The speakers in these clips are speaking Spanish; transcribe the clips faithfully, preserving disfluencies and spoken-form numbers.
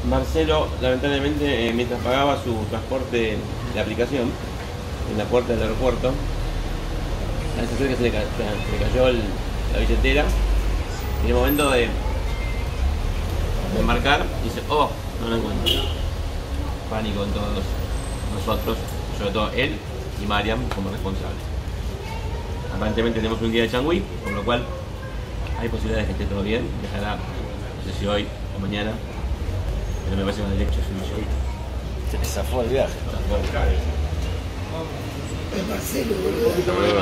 Marcelo, lamentablemente, eh, mientras pagaba su transporte de aplicación en la puerta del aeropuerto, a esa cerca se le, ca se le cayó el, la billetera. Y en el momento de, de marcar, dice: oh, no la encuentro. Pánico en todos nosotros, sobre todo él y Mariam como responsables. Aparentemente tenemos un día de Changui, por lo cual hay posibilidades de que esté todo bien. Dejará, no sé si hoy o mañana, pero me parece más derecho su show. Se zafó el viaje. Es Marcelo, boludo.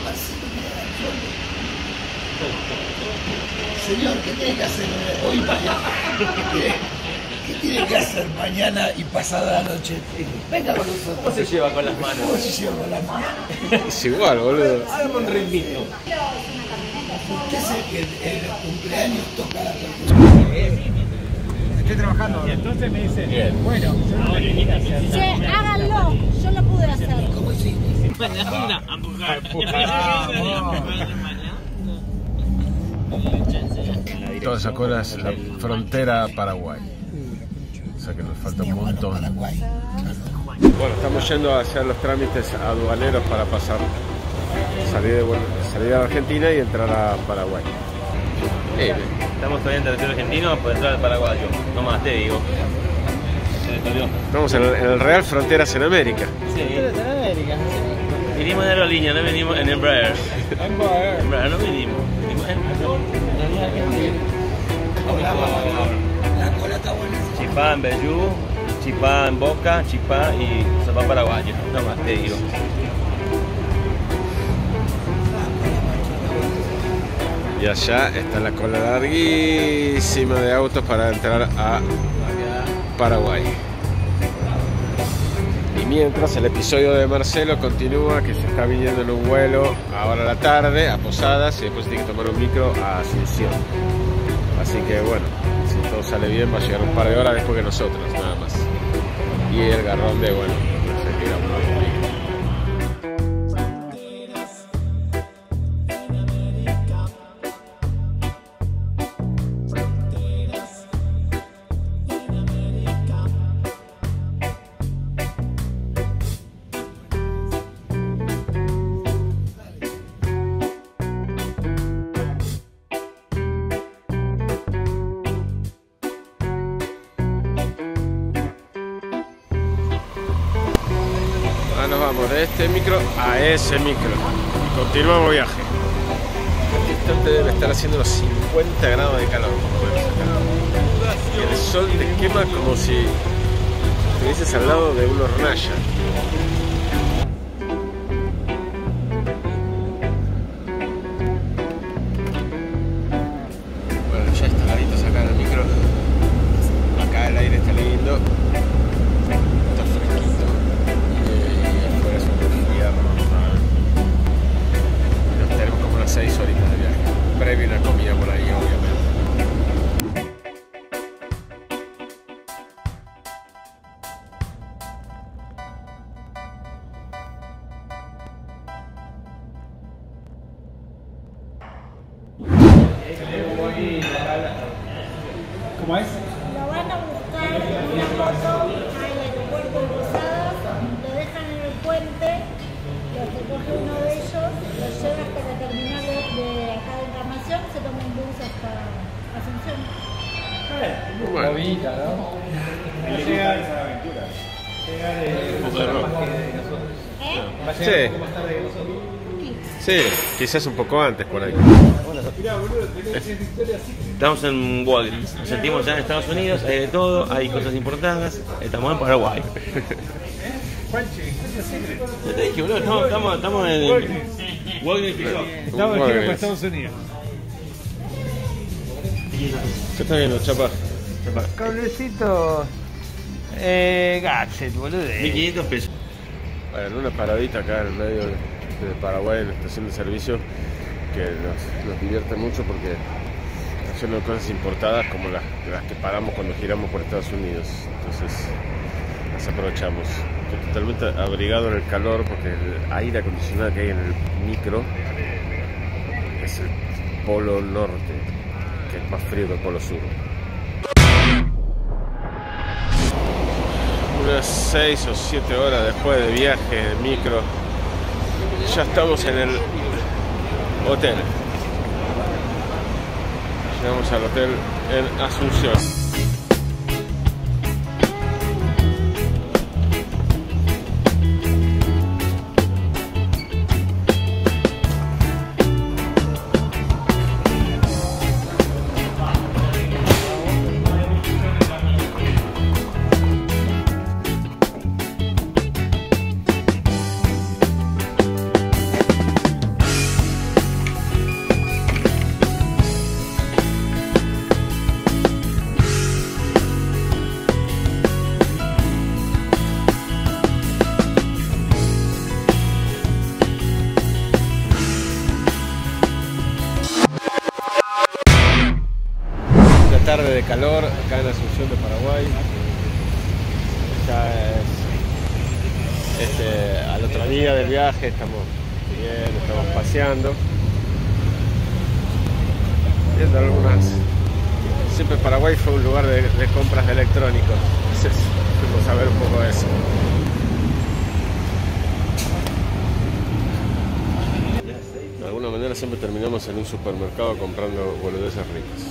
Señor, ¿qué tiene que hacer hoy mañana? ¿Qué tiene que hacer mañana y pasada la noche? Venga con nosotros. ¿Cómo se lleva con las manos? ¿Cómo se lleva con las manos? Es igual, boludo. Hágame un ritmito. ¿Qué es el que el cumpleaños toca la persona? Estoy trabajando. Y entonces me dice, bien. Bueno, yo no tenía que hacer. Che, háganlo, yo lo pude hacer. ¿Cómo hiciste? Mañana, hamburguesa. Toda esa cola es la frontera Paraguay. O sea que nos falta un montón. Paraguay. Bueno, estamos yendo a hacer los trámites aduaneros para pasar, salir de, bueno, salir de Argentina y entrar a Paraguay. Eh, Estamos todavía en territorio argentino por entrar al paraguayo. No más, te digo. Estamos en el, en el Real Fronteras en América. Sí. Vinimos en aerolínea, no venimos en Embraer. Embraer no vinimos. Vinimos en La cola está buena. Chipá en Bellú, Chipá en Boca, Chipá y Zapá paraguayo. No más, te digo. Y allá está la cola larguísima de autos para entrar a Paraguay. Y mientras el episodio de Marcelo continúa, que se está viniendo en un vuelo ahora a la tarde a Posadas y después tiene que tomar un micro a Asunción. Así que bueno, si todo sale bien va a llegar un par de horas después que nosotros, nada más. Y el garrón de, bueno, no sé qué era un nos vamos de este micro a ese micro y continuamos viaje. Este instante debe estar haciendo los cincuenta grados de calor. Y el sol te quema como si estuvieses al lado de una hornalla. Bueno, ya instaladitos acá en el micro. Acá el aire está lindo. seis horitas de viaje, previo una comida por ahí, obviamente. ¿Cómo es? Lo van a buscar una foto al aeropuerto de Posadas, lo dejan en el puente, lo recoge uno de ellos, lo lleva hasta la terminal de, de acá de Encarnación, se toma un bus hasta Asunción. Bueno, Bonita, ¿no? Llega esa aventura. Llega de nosotros más que de nosotros. ¿Eh? Va a llegar Sí. un poco más tarde que nosotros. sí, quizás un poco antes por ahí. Mirá, boludo, tenés esta historia así. Estamos en Walgreens, nos sentimos ya en Estados Unidos, hay de todo, hay cosas importadas, estamos en Paraguay. Juanchi, ¿qué secreto? Ya te dije, boludo, no, estamos, estamos en Walgreens que yo. Estamos aquí para Estados Unidos. ¿Qué estás viendo, Chapa? Cablecito. Eh. Gadget, boludo. mil quinientos pesos. Bueno, una paradita acá en el medio de, de Paraguay, en la estación de servicio, que nos, nos divierte mucho porque son cosas importadas como las, las que pagamos cuando giramos por Estados Unidos. Entonces las aprovechamos. Estoy totalmente abrigado en el calor porque el aire acondicionado que hay en el micro es el polo norte, que es más frío que el polo sur. unas seis o siete horas después de viaje de micro, ya estamos en el hotel. Llegamos al hotel en Asunción. Tarde de calor acá en Asunción de Paraguay. Ya es este, al otro día del viaje, estamos bien, estamos paseando, viendo algunas. Siempre Paraguay fue un lugar de, de compras de electrónicos, entonces fuimos a ver un poco eso. De alguna manera siempre terminamos en un supermercado comprando boludeces ricas.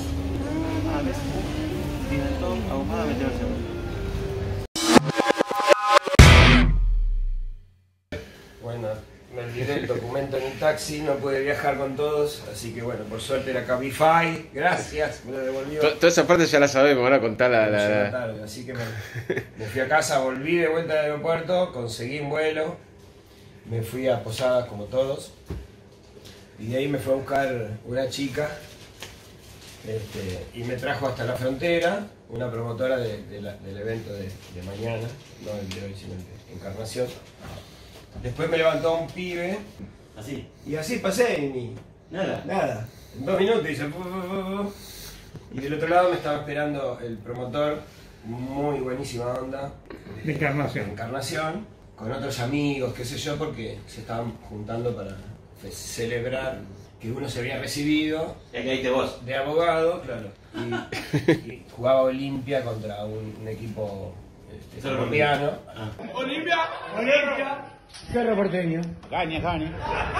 Bueno, me olvidé el documento en un taxi, no pude viajar con todos, así que bueno, por suerte era Cabify, gracias, me lo devolvió. Toda esa parte ya la sabemos, ahora contá la... Ya la... era tarde, así que me, me fui a casa, volví de vuelta al aeropuerto, conseguí un vuelo, me fui a Posadas como todos, y de ahí me fue a buscar una chica. Este, y me trajo hasta la frontera, una promotora de, de la, del evento de, de mañana, no el de hoy, sino el de Encarnación. Después me levantó un pibe. Así. Y así pasé, y Nada. nada. En dos minutos hice. Y del otro lado me estaba esperando el promotor, muy buenísima onda. De Encarnación. de Encarnación, con otros amigos, qué sé yo, porque se estaban juntando para celebrar que uno se había recibido Ya que ahí vos. de abogado, claro, y, y jugaba Olimpia contra un, un equipo este, colombiano. Ah. Olimpia, Olimpia, Cerro Porteño. Gaña, gaña.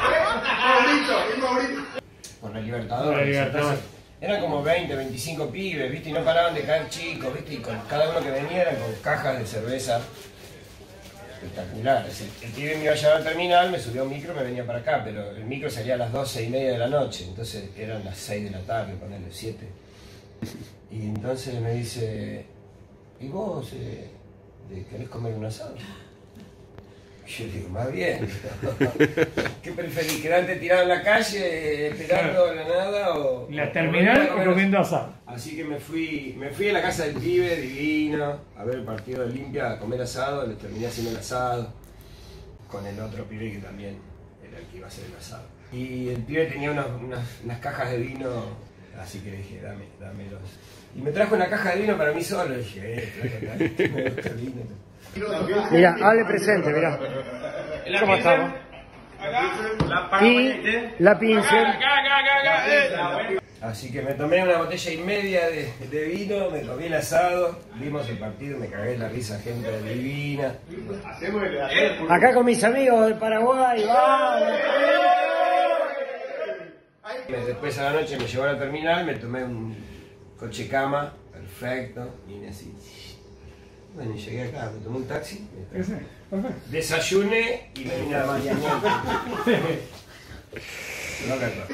Por la Libertadores. Por la Libertadores. Entonces, eran como veinte, veinticinco pibes, ¿viste? Y no paraban de caer chicos, ¿viste? Y con cada uno que venía eran con cajas de cerveza espectacular. El, el pibe me iba a llevar al terminal, me subió a un micro, me venía para acá, pero el micro salía a las doce y media de la noche, entonces eran las seis de la tarde, ponerle siete. Y entonces me dice, ¿y vos eh, querés comer un asado? Y yo digo, más bien. ¿Qué preferís? ¿Quedarte tirado en la calle esperando la nada o...? La terminal o comiendo asado. Así que me fui, me fui a la casa del pibe, divino, a ver el partido de Olimpia, a comer asado, le terminé haciendo el asado, con el otro pibe que también era el que iba a hacer el asado. Y el pibe tenía unas, unas, unas cajas de vino, así que le dije, dame, dámelos. Y me trajo una caja de vino para mí solo, y dije, eh, trae, me gusta el vino. Mira, hable presente, mira. ¿Cómo estamos? Y la pincel. Así que me tomé una botella y media de, de vino, me comí el asado, vimos el partido, me cagué la risa, gente divina. Acá con mis amigos del Paraguay, vamos. Después a la noche me llevó a la terminal, me tomé un coche cama, perfecto, vine así. Bueno, y llegué acá, me tomé un taxi, desayuné y me vine a la mañana. No canto.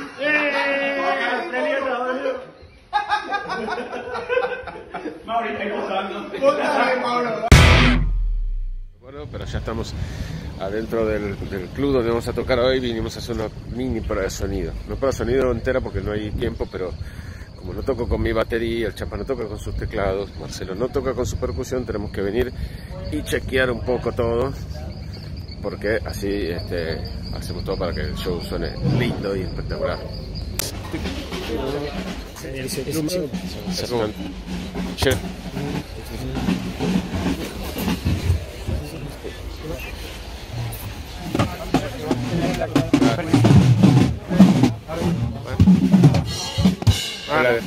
Bueno, pero ya estamos adentro del, del club donde vamos a tocar hoy. Vinimos a hacer una mini prueba de sonido. No prueba de sonido entera porque no hay tiempo, pero como no toco con mi batería, el Chapa no toca con sus teclados, Marcelo no toca con su percusión, tenemos que venir y chequear un poco todo, porque así este, hacemos todo para que el show suene lindo y espectacular. Che. Vale.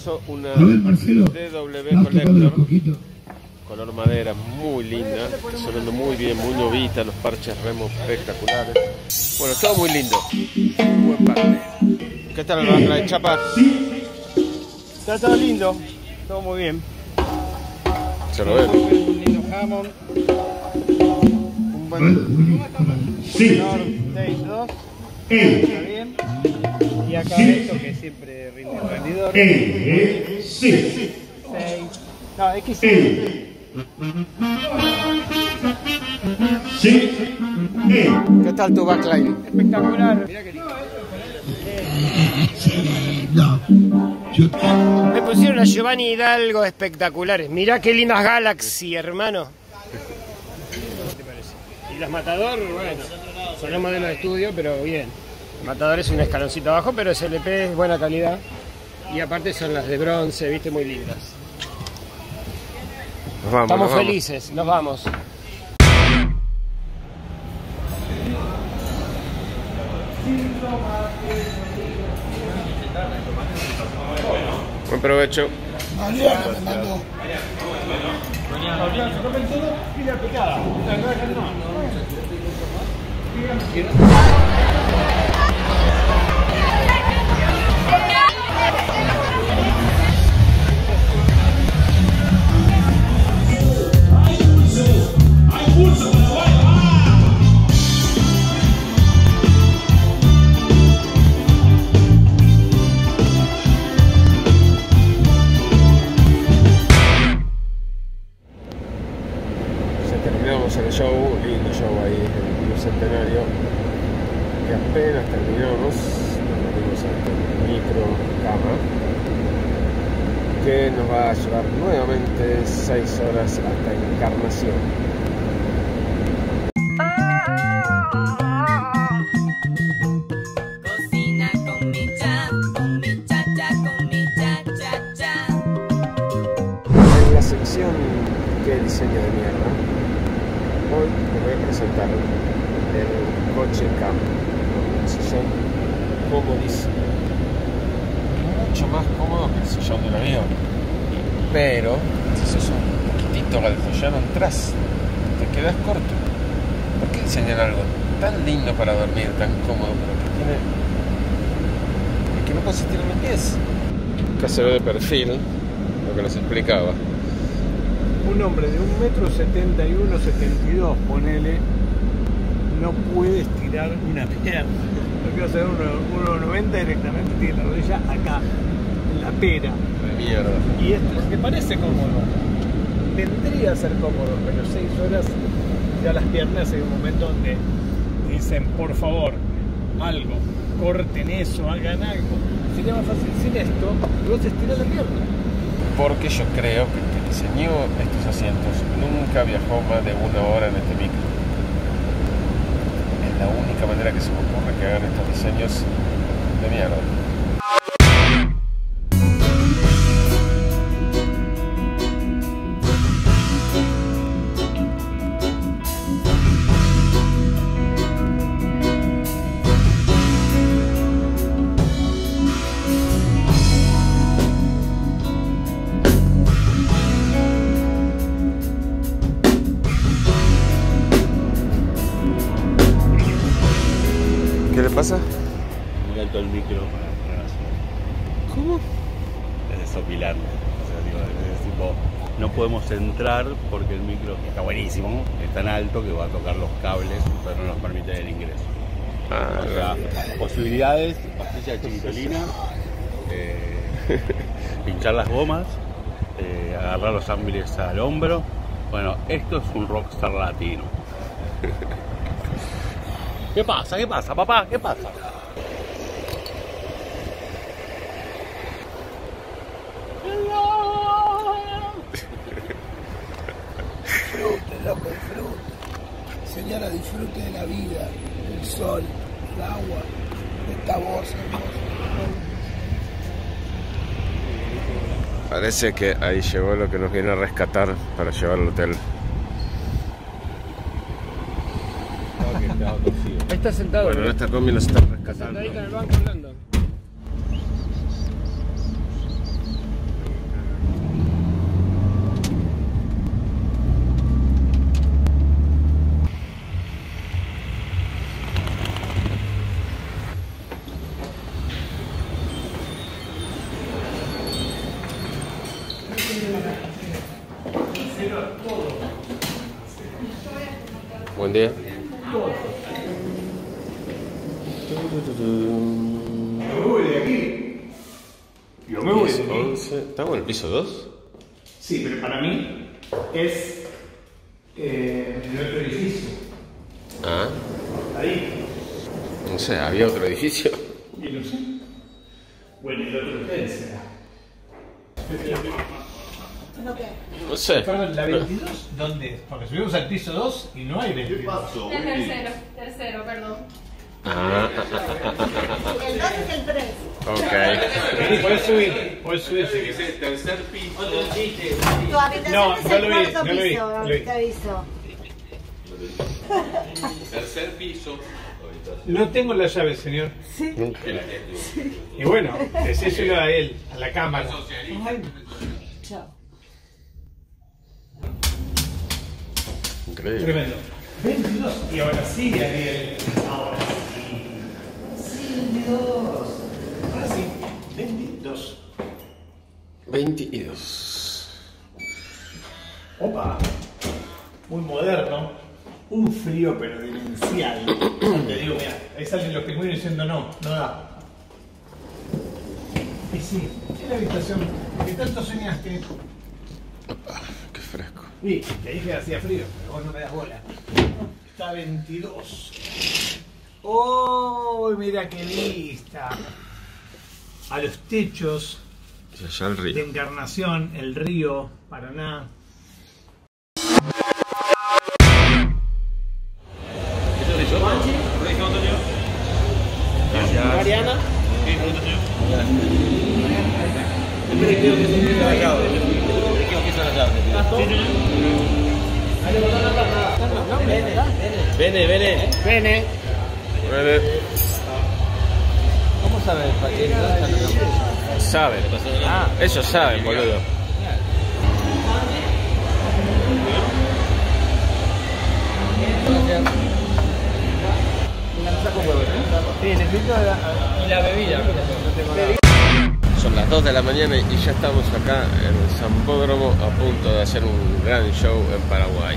hermoso, una A ver, Marcelo, D W ¿me has tocado un Collector, poquito? color madera, muy linda, sonando muy bien, muy novita, los parches remo espectaculares. Bueno, todo muy lindo, buen parte. ¿Qué tal la, la de chapa? Está todo lindo, todo muy bien. Se lo ven. Un lindo jamón. Un buen Sí. seis dos. Está bien. Y acá esto que siempre rinde el rendidor. Sí. seis. No, es que sí. Sí. ¿Qué tal tu backline? Espectacular. Mirá que lindo. No. Yo... Me pusieron a Giovanni Hidalgo espectaculares. Mirá qué lindas Galaxy, hermano. ¿Qué te parece? Y los Matador, bueno, son los modelos de estudio, pero bien. El Matador es un escaloncito abajo, pero es L P, es buena calidad. Y aparte son las de bronce, viste, muy lindas. Nos vamos, Estamos nos vamos. felices, nos vamos. Buen provecho. Terminamos el show, lindo show ahí en el Bicentenario, que apenas terminamos, nos metimos al micro cama, que nos va a llevar nuevamente seis horas hasta Encarnación. Cocina con mi cha, con mi cha cha, con mi cha cha cha. En la sección ¿Qué diseño de mierda? Hoy te voy a presentar el coche cam, un sillón comodísimo, mucho más cómodo que el sillón del avión, pero si sos un poquitito galfollano atrás, te quedas corto. ¿Por qué diseñar algo tan lindo para dormir, tan cómodo, pero que tiene y que no puedes estirar los pies? Acá se ve de perfil lo que nos explicaba. Un hombre de un metro setenta y uno, setenta y dos, ponele, no puede estirar una pierna. No quiero saber uno noventa directamente, tiene la rodilla acá, en la pera. Mierda. Y esto, porque parece cómodo, vendría a ser cómodo, pero seis horas ya las piernas hay un momento donde dicen, por favor, algo, corten eso, hagan algo. Sería más fácil sin esto, y vos estirás la pierna. Porque yo creo que el que diseñó estos asientos nunca viajó más de una hora en este micro. Es la única manera que se me ocurre que hagan estos diseños de mierda. ¿Qué le pasa? Muy alto el micro para grabación. ¿Cómo? Es desopilarme. O sea, digo, es tipo, no podemos entrar porque el micro, que está buenísimo, es tan alto que va a tocar los cables, pero no nos permite el ingreso. Ah, O sea, posibilidades, pastilla de chiquitolina, eh, pinchar las gomas, eh, agarrar los ámbiles al hombro. Bueno, esto es un rockstar latino. ¿Qué pasa? ¿Qué pasa, papá? ¿Qué pasa? Disfrute, loco, disfrute. Señora, disfrute de la vida, del sol, del agua, de esta voz hermosa. Parece que ahí llegó lo que nos viene a rescatar para llevar al hotel. Ahí está sentado. Bueno, en esta combi nos están Está rescatando. sentadito en el banco hablando. día. Me voy de aquí. Yo me voy de aquí. once. ¿Estamos en el piso dos? Sí, pero para mí es eh, el otro edificio. Ah. Ahí. No sé, había otro edificio. Y no sé. Bueno, el otro ustedes será. ¿No qué? No sé. Perdón, ¿la veintidós dónde es? Porque subimos al piso dos y no hay veintidós. El tercero, tercero, perdón. Ah. El dos es el tres. Ok. Puedes subir, puedes subir. Si Es el tercer piso. Tu habitación No, es no el lo vi, cuarto no lo vi, piso, no lo vi. te aviso. Tercer piso. No tengo la llave, señor. Sí. Y bueno, decíselo a él, a la cámara. Chao. Increíble. Tremendo. veintidós. Y ahora sí, Ariel. Ahora sí. Sí, veintidós. Ahora sí, veintidós. veintidós. Opa. Muy moderno. Un frío pero demencial. Te digo, mira, ahí salen los pingüinos diciendo no, no da. Y sí, es la habitación que tanto soñaste. Opa, qué fresco. Y te dije que hacía frío, pero vos no me das bola. Está veintidós. ¡Oh! Mira qué vista. A los techos Y allá el de río. Encarnación, el río Paraná. Mariana. Siempre creo que es la llave. Creo que es la llave. Vene, vene. Vene. Vale. ¿Cómo sabes para qué está? Saben. Ah, Ellos saben, boludo. Sí, necesito la, la bebida. Son las dos de la mañana y ya estamos acá en el Sambódromo a punto de hacer un gran show en Paraguay.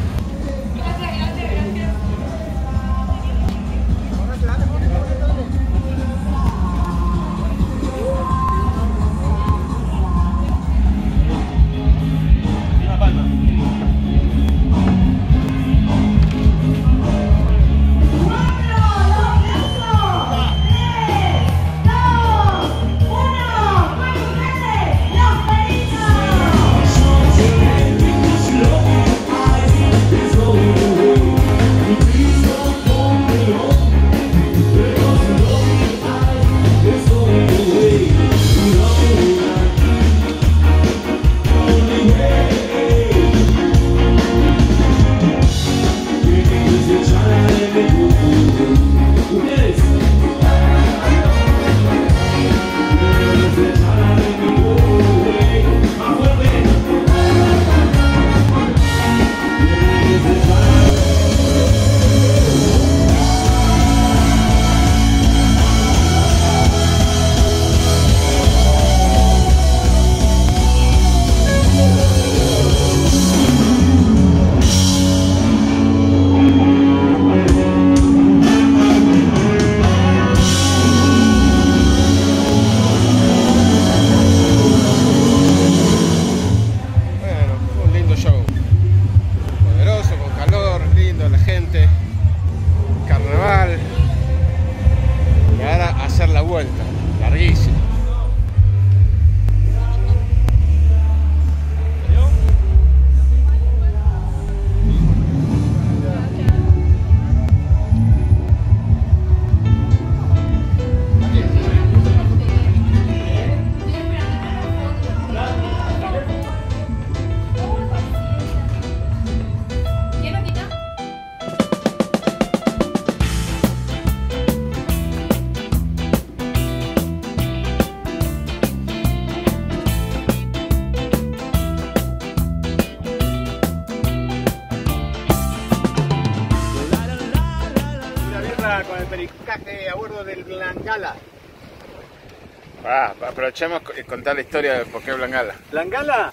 Con el pericaje a bordo del Blangala. Ah, aprovechemos y contar la historia de por qué Blangala. Blangala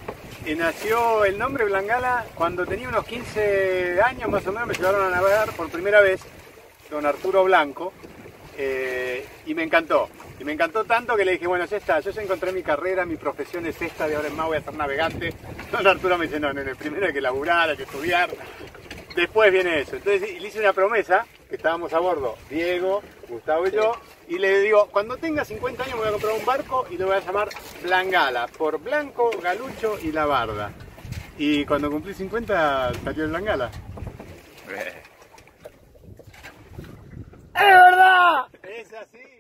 Y nació el nombre Blangala cuando tenía unos quince años más o menos. Me llevaron a navegar por primera vez don Arturo Blanco eh, y me encantó. Y me encantó tanto que le dije, bueno, ya está, yo ya encontré mi carrera, mi profesión es esta, de ahora en más voy a ser navegante. Don Arturo me dice, no, nene, primero hay que laburar, hay que estudiar, después viene eso. Entonces le hice una promesa, que estábamos a bordo, Diego, Gustavo y yo, y le digo, cuando tenga cincuenta años me voy a comprar un barco y lo voy a llamar Blangala, por Blanco, Galucho y La Barda. Y cuando cumplí cincuenta salió el Blangala. ¡Es verdad! Es así.